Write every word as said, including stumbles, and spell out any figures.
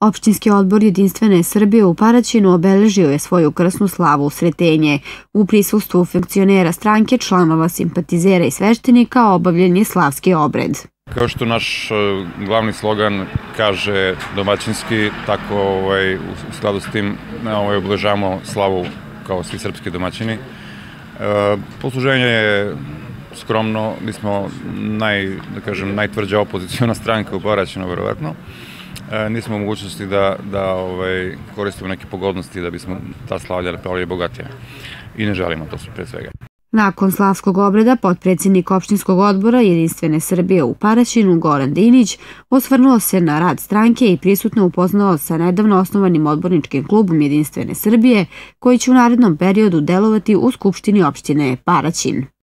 Opštinski odbor Jedinstvene Srbije u Paraćinu obeležio je svoju krsnu slavu u Sretenje. U prisustvu funkcionera stranke, članova, simpatizera i sveštenika obavljen je slavski obred. Kao što naš glavni slogan kaže domaćinski, tako ovaj, u skladu s tim ovaj, obeležavamo slavu kao svi srpski domaćini. E, posluženje je skromno, mi smo naj, da kažem, najtvrđa opoziciona stranka u Paraćinu, verovatno. E, nismo u mogućnosti da, da ovaj, koristimo neke pogodnosti da bismo ta slavlja napravili bogatija. I ne želimo to pre svega. Nakon slavskog obreda, potpredsjednik opštinskog odbora Jedinstvene Srbije u Paraćinu, Goran Dinić, osvrnuo se na rad stranke i prisutno upoznao sa nedavno osnovanim odborničkim klubom Jedinstvene Srbije, koji će u narednom periodu delovati u Skupštini opštine Paraćin.